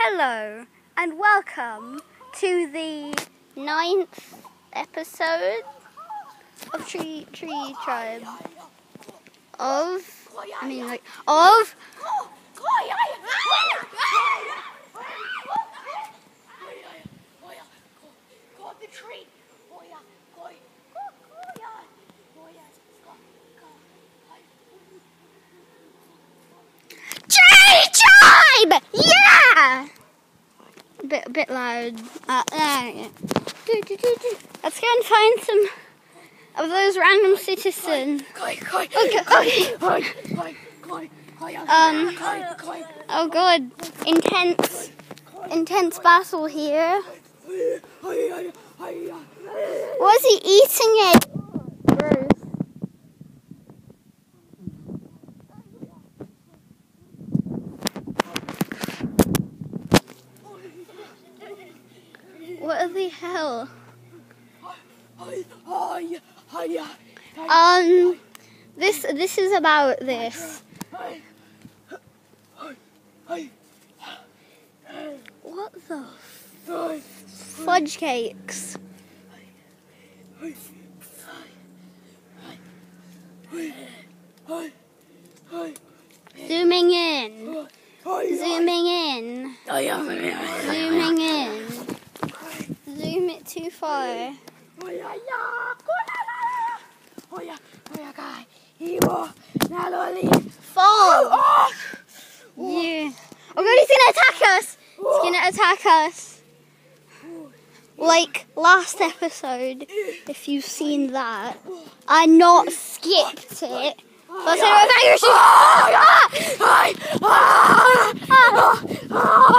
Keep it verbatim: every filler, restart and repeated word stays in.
Hello and welcome to the ninth episode of Tree Tree Tribe. Of I mean like of Tree Tribe! Yeah! A bit, a bit loud. Uh, there we go. Do, do, do, do. Let's go and find some of those random citizens. Okay, okay. Um. Oh God! Intense, intense battle here. Was he eating it? Gross. What the hell? Um, this this is about this. What the fudge cakes? Zooming in. Zooming in. Zooming in. Zoom it too far. Fall! Yeah. Oh God, he's gonna attack us! He's gonna attack us. Like last episode, if you've seen that. I not skipped it. So I said,